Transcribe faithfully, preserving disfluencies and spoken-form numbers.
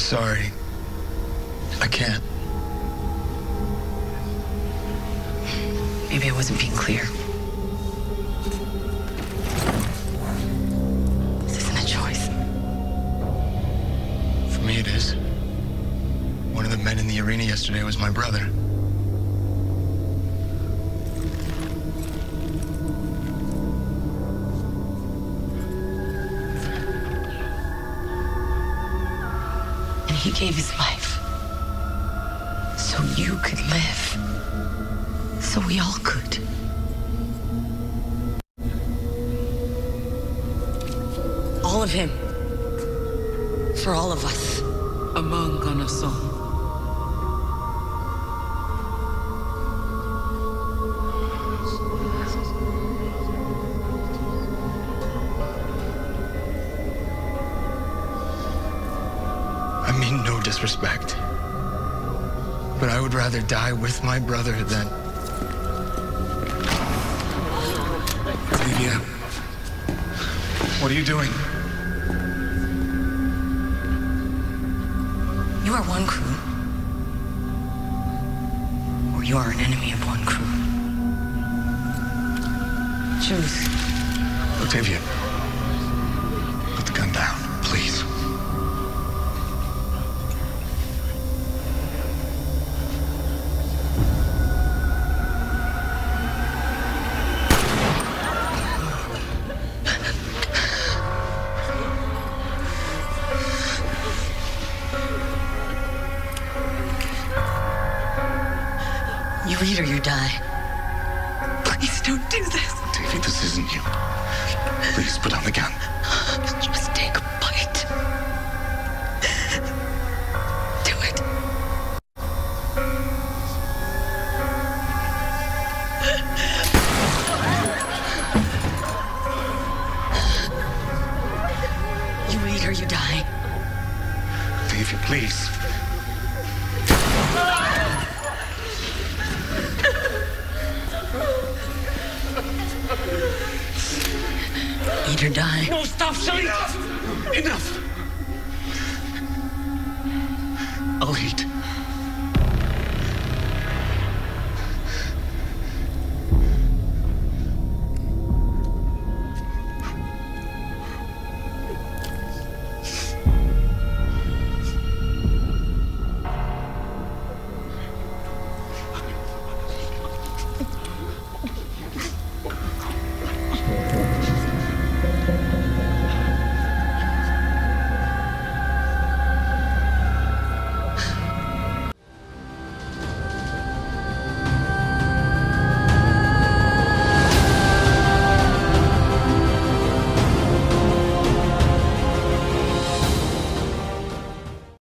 sorry. I can't. Maybe I wasn't being clear. This isn't a choice. For me, it is. One of the men in the arena yesterday was my brother. And he gave his life so you could live. So we all could. All of him. For all of us. Among Gunnarsson. I mean no disrespect. But I would rather die with my brother than... Olivia, what are you doing? You are one crew. Or you are an enemy of one crew. Choose. Octavia, put the gun down, please. You eat or you die. Please don't do this. Davey, this isn't you. Please put down the gun. Just take a bite. Do it. You eat or you die. Davey, please. Eat or die. No, stop, shut Enough! Enough!